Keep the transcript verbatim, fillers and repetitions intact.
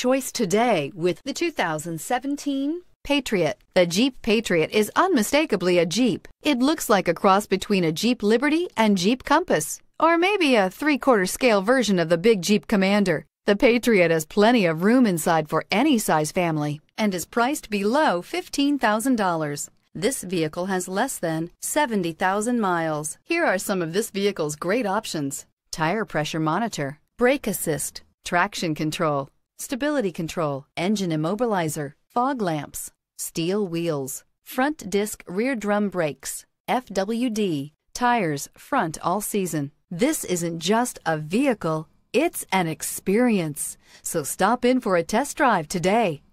choice today with the two thousand seventeen Patriot. The Jeep Patriot is unmistakably a Jeep. It looks like a cross between a Jeep Liberty and Jeep Compass, or maybe a three-quarter scale version of the big Jeep Commander. The Patriot has plenty of room inside for any size family and is priced below fifteen thousand dollars. This vehicle has less than seventy thousand miles. Here are some of this vehicle's great options: tire pressure monitor, brake assist, traction control, stability control, engine immobilizer, fog lamps, steel wheels, front disc rear drum brakes, F W D, tires front all season. This isn't just a vehicle, it's an experience. So stop in for a test drive today.